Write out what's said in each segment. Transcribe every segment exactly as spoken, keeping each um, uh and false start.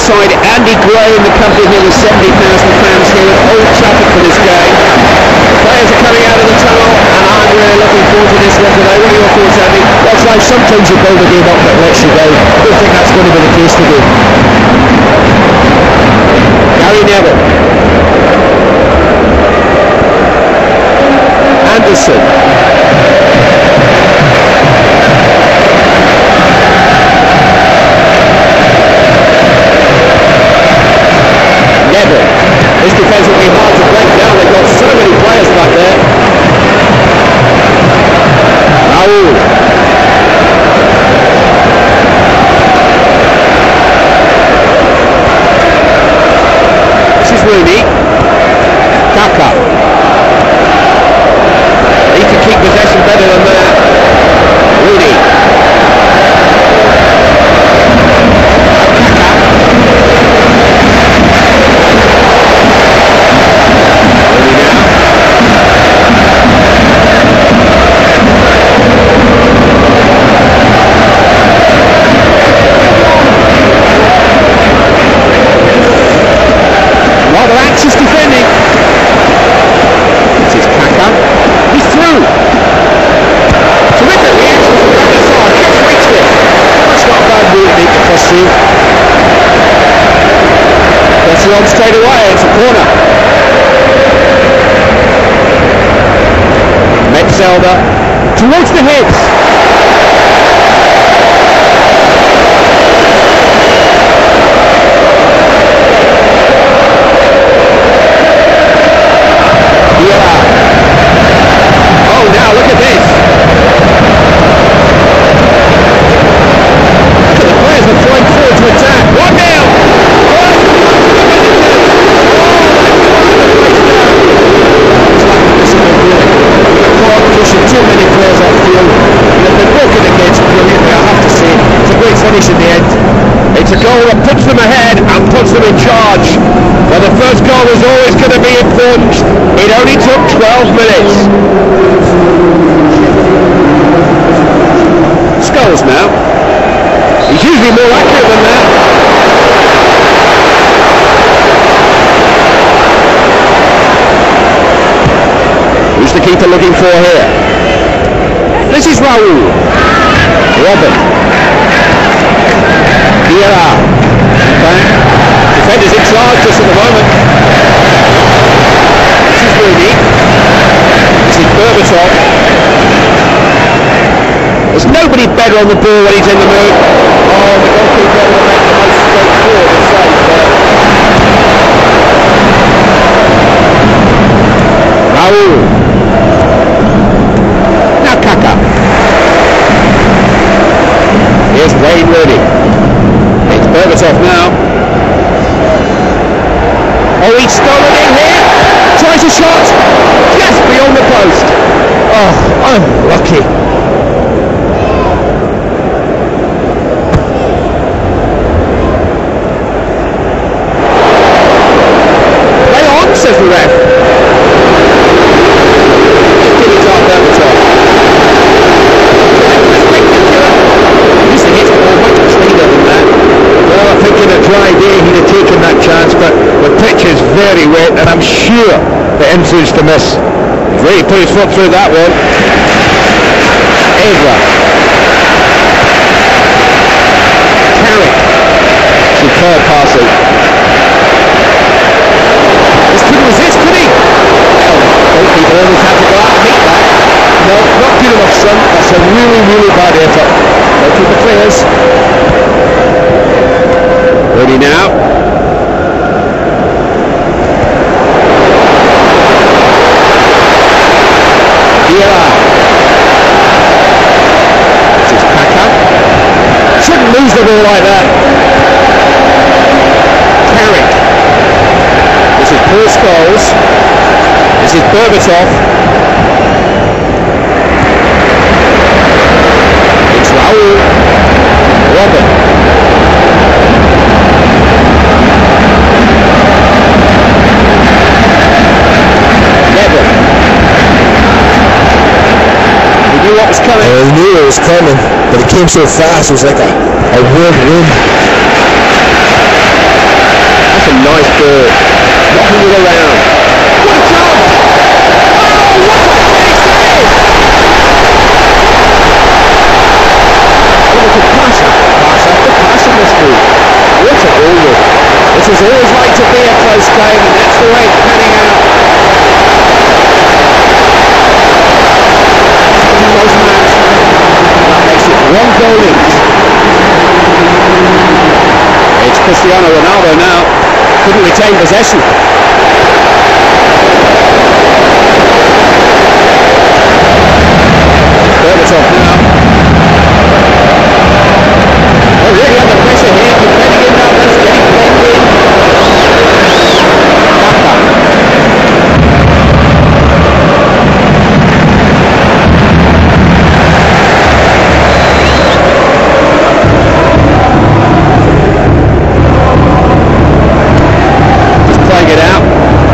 alongside Andy Gray in the company here with seventy thousand fans here at Old Trafford for this game. The players are coming out of the tunnel, and I'm really looking forward to this one today. What are your thoughts, Andy? That's like sometimes you build a game up that lets you down. I don't think that's going to be the case today. Gary Neville. Anderson. Neville. This defence will be hard to break down. They've got so many players back there. Raul. This is Rooney. Kaka. He can keep possession better than that. Rooney. Rather anxious defending. This is Kaka. He's through. Terrific reaction from the other side. Just reached it. That's not a bad move, Nick, to cross through. Gets it on straight away. It's a corner. Metzelder towards the heads. Oh, now look at this. Look at the players are throwing forward to attack. one nil. Pushing too many players off field. They've been working against brilliantly, I have to say. It's a great finish in the end. It's a goal that puts them ahead and puts them in charge. But the first goal was always going to be important. It only took twelve minutes. Scholes now. He's usually more accurate than that. Who's the keeper looking for here? This is Raul. Robin. Vieira. Okay. Defenders in charge just at the moment. This is Rooney. This is Berbatov. There's nobody better on the ball when he's in the mood. Oh, the goalkeeper will make the most straightforward save there. Raul. Now Kaka. Here's Wayne Rooney. It's Berbatov now. Oh, he's stolen in here. Tries a shot. Just beyond the post. Oh, unlucky. Play on, says the ref. Just give it off Berbatov. Used to hit the ball much cleaner than that. Well, I think in a dry day he'd have taken that chance, but the pitch is very wet, and I'm sure the influence to miss. He's really put his foot through that one. Evra. Carrick. Superb passing. This couldn't resist, could he? Well, goalkeeper always had to go out and meet that. No, not good enough, son. That's a really, really bad effort. Goalkeeper clears. Ready now. Vieira. This is Kaka. Shouldn't lose the ball like that. Carrick. This is Paul Scholes. This is Berbatov. It's Raul. Robin. What was coming? I knew it was coming, but it came so fast. It was like a, a whirlwind. nice ball. Knocking it around. What a chance! Oh, what a finish that is! Oh, it's a pass after pass after pass in this group. What a ball! It is always like to be a close game, and that's the way it's panning out. That makes it one goal each. It's Cristiano Ronaldo now. Couldn't retain possession. Berbatov now. Oh, really under pressure here. Defending in now. That's getting played in. Kaka. Just playing it out.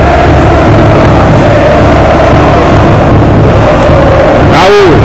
Raul.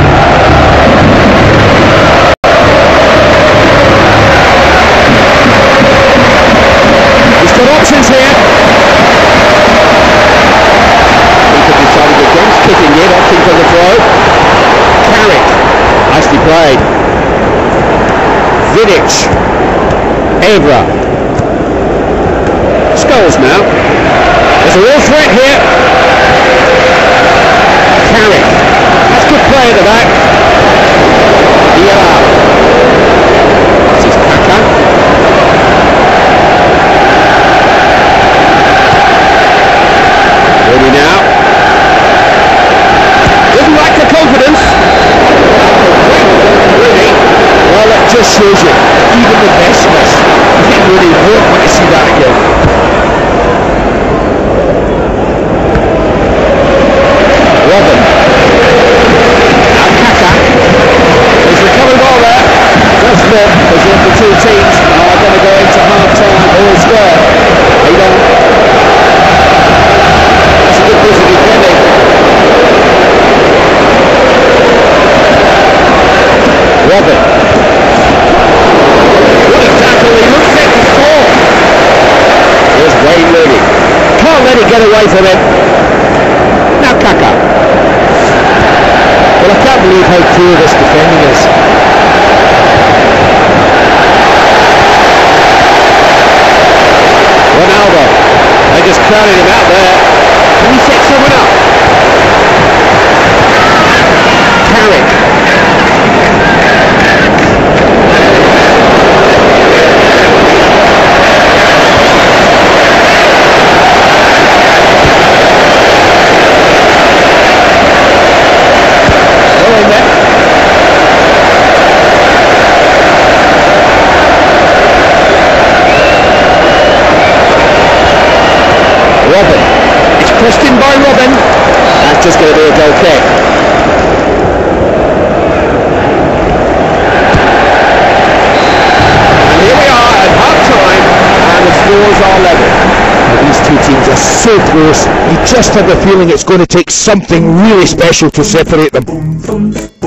Options here. He could be trying to against kicking it, opting for the throw. Carrick, nicely played. Vidic, Evra. Skulls now. There's a real threat here. Carrick, that's good play at the back. Yeah. This is Kaka. Ready now. Doesn't like the confidence. Really? Well, that just shows you, even the best of us, I think really won't want to see that again. Robin. Now Kaka. He's recovered well there. That's not as if the two teams are going to go into half time all square. They don't. Good piece of defending. Robin. What a tackle, he looks set to score. Here's Wayne Rooney. Can't let it get away from him. Now Kaka. Well, I can't believe how poor this defending is. Ronaldo. They just crowded him out there. Can he set someone up? Carrick. Well in there. Robin. It's pressed in by Robin. That's just going to be a goal kick. And here we are at half time, and the scores are level. Now, these two teams are so close. You just have the feeling it's going to take something really special to separate them.